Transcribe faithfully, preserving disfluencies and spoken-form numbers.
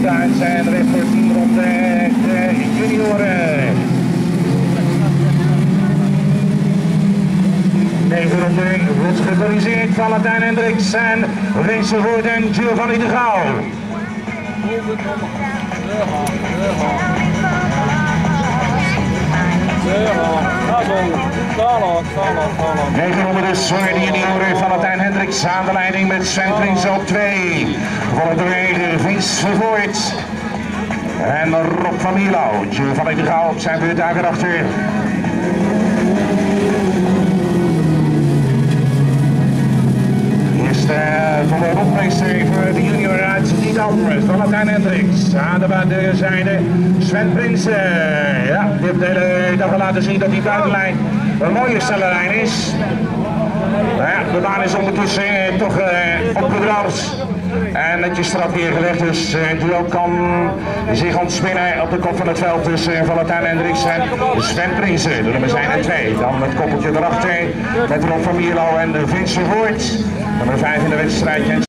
Duits en de voor tien ronde de junioren. negen ronden wordt gecorrigeerd. Valentijn Hendricks en Winsenvoort en Giovanni de Gauw. negen ronden dus voor de junioren. Valentijn Hendricks aan de leiding met Sven Prins op twee. Gevolgd door Winsenvoort en Rob van Mierlo. Giovanni de Gauw op zijn beurt daarachter. Van de rondmeester voor de junior uit niet anders. Valentijn Hendricks aan de buitenzijde. Sven Prins, uh, ja, die heeft de hele dag al laten zien dat die buitenlijn een mooie snelle lijn is. Nou ja, de baan is ondertussen uh, toch uh, opgedroogd en netjes erop neergelegd, dus uh, het duel kan zich ontspinnen op de kop van het veld tussen uh, Valentijn Hendricks en Sven Prins. De nummer zijn er twee. Dan het koppeltje erachter met Rob van Mierlo en Winsenvoort. Nummer vijf in de wedstrijd.